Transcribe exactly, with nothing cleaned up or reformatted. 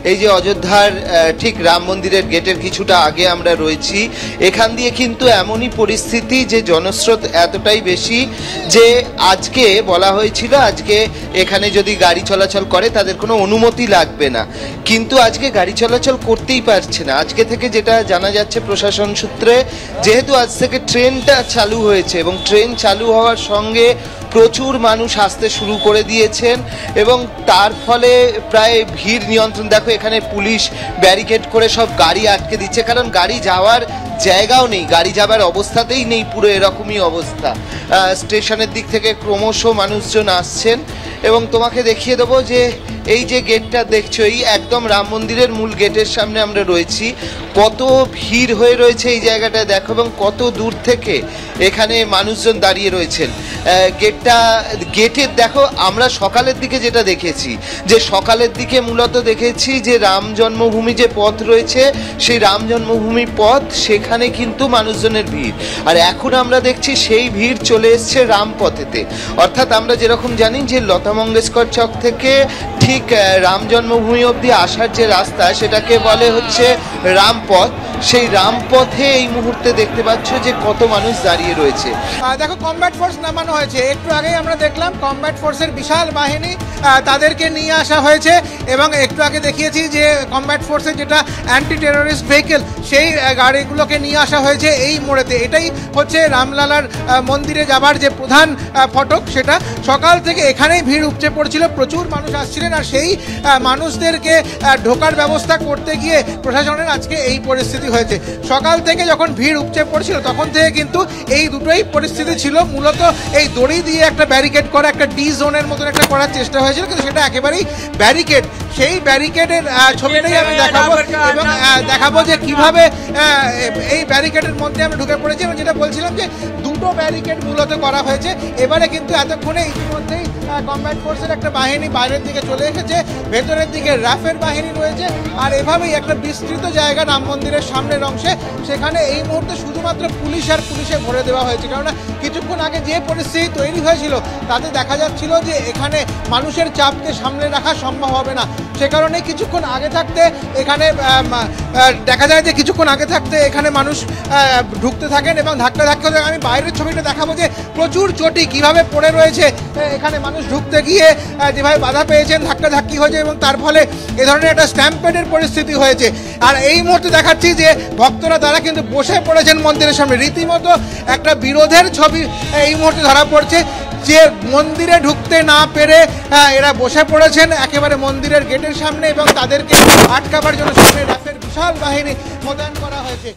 এই যে অযোধ্যার ঠিক রাম মন্দিরের গেটের কিছুটা আগে আমরা রয়েছি, এখান দিয়ে কিন্তু এমনই পরিস্থিতি যে জনস্রোত এতটাই বেশি যে আজকে বলা হয়েছিল আজকে এখানে যদি গাড়ি চলাচল করে তাদের কোনো অনুমতি লাগবে না, কিন্তু আজকে গাড়ি চলাচল করতেই পারছে না। আজকে থেকে যেটা জানা যাচ্ছে প্রশাসন সূত্রে, যেহেতু আজ থেকে ট্রেনটা চালু হয়েছে এবং ট্রেন চালু হওয়ার সঙ্গে প্রচুর মানুষ আসতে শুরু করে দিয়েছেন এবং তার ফলে প্রায় ভিড় নিয়ন্ত্রণ, দেখো এখানে পুলিশ ব্যারিকেড করে সব গাড়ি আটকে দিচ্ছে, কারণ গাড়ি যাওয়ার জায়গাও নেই, গাড়ি যাবার অবস্থাতেই নেই, পুরো এরকমই অবস্থা। স্টেশনের দিক থেকে ক্রমশ মানুষজন আসছেন এবং তোমাকে দেখিয়ে দেবো যে এই যে গেটটা দেখছো, এই একদম রাম মন্দিরের মূল গেটের সামনে আমরা রয়েছি, কত ভিড় হয়ে রয়েছে এই জায়গাটায় দেখো এবং কত দূর থেকে এখানে মানুষজন দাঁড়িয়ে রয়েছেন। গেটটা গেটের দেখো, আমরা সকালের দিকে যেটা দেখেছি, যে সকালের দিকে মূলত দেখেছি যে রাম জন্মভূমি যে পথ রয়েছে সেই রাম জন্মভূমি পথ, সেখানে কিন্তু মানুষজনের ভিড়, আর এখন আমরা দেখছি সেই ভিড় চলে এসছে রামপথেতে। অর্থাৎ আমরা যেরকম জানি যে লতা মঙ্গেশকর চক থেকে ঠিক রাম জন্মভূমি অবধি আসার যে রাস্তা সেটাকে বলে হচ্ছে রামপথ, সেই রামপথে এই মুহূর্তে দেখতে পাচ্ছ যে কত মানুষ দাঁড়িয়ে রয়েছে। দেখো কমব্যাট ফোর্স নামানো হয়েছে, একটু আগেই আমরা দেখলাম কমব্যাট ফোর্সের বিশাল বাহিনী তাদেরকে নিয়ে আসা হয়েছে এবং একটু আগে দেখিয়েছি যে কমব্যাট ফোর্সের যেটা অ্যান্টি টেরোরিস্ট ভেহিকেল সেই গাড়িগুলোকে নিয়ে আসা হয়েছে এই মোড়েতে। এটাই হচ্ছে রামলালার মন্দিরে যাবার যে প্রধান ফটক, সেটা সকাল থেকে এখানেই ভিড় উপচে পড়ছিল, প্রচুর মানুষ আসছিলেন, আর সেই মানুষদেরকে ঢোকার ব্যবস্থা করতে গিয়ে প্রশাসনের আজকে এই পরিস্থিতি হয়েছে। সকাল থেকে যখন ভিড় উপচে পড়ছিল তখন থেকে কিন্তু এই দুটোই পরিস্থিতি ছিল, মূলত এই দড়ি দিয়ে একটা ব্যারিকেড করা, একটা ডি জোনের মতন একটা করার চেষ্টা হয়েছিল, কিন্তু সেটা একেবারেই ব্যারিকেড। সেই ব্যারিকেডের ছবিটাই আমি দেখাবো এবং দেখাবো যে কিভাবে এই ব্যারিকেডের মধ্যে আমরা ঢুকে পড়েছি এবং যেটা বলছিলাম যে দুটো ব্যারিকেড মূলত করা হয়েছে। এবারে কিন্তু এতক্ষণে ইতিমধ্যেই কমব্যাট ফোর্সের একটা বাহিনী বাইরের দিকে চলে এসেছে, ভেতরের দিকে র্যাফের বাহিনী রয়েছে, আর এভাবেই একটা বিস্তৃত জায়গা রাম মন্দিরের সামনের অংশে, সেখানে এই মুহূর্তে শুধুমাত্র পুলিশ আর পুলিশে ভরে দেওয়া হয়েছে। কেননা কিছুক্ষণ আগে যে পরিস্থিতি তৈরি হয়েছিল তাতে দেখা যাচ্ছিল যে এখানে মানুষের চাপকে সামনে রাখা সম্ভব হবে না, সে কারণে কিছুক্ষণ আগে থাকতে এখানে দেখা যায় যে কিছুক্ষণ আগে থাকতে এখানে মানুষ ঢুকতে থাকেন এবং ধাক্কা ধাক্কা। আমি বাইরের ছবিটা দেখাবো যে প্রচুর চটি কিভাবে পড়ে রয়েছে, এখানে মানুষ ঢুকতে গিয়ে যেভাবে বাধা পেয়েছেন, ধাক্কা ধাক্কি হয়েছে এবং তার ফলে এ ধরনের একটা স্ট্যাম্পেডের পরিস্থিতি হয়েছে। আর এই মুহূর্তে দেখাচ্ছি যে ভক্তরা তারা কিন্তু বসে পড়েছেন মন্দিরের সামনে, রীতিমতো একটা বিরোধের ছবি এই মুহূর্তে ধরা পড়ছে, যে মন্দিরে ঢুকতে না পেরে এরা বসে পড়েছেন একেবারে মন্দিরের গেটের সামনে এবং তাদেরকে আটকাবার জন্য সামনে র্যাফের বিশাল বাহিনী মোতায়েন করা হয়েছে।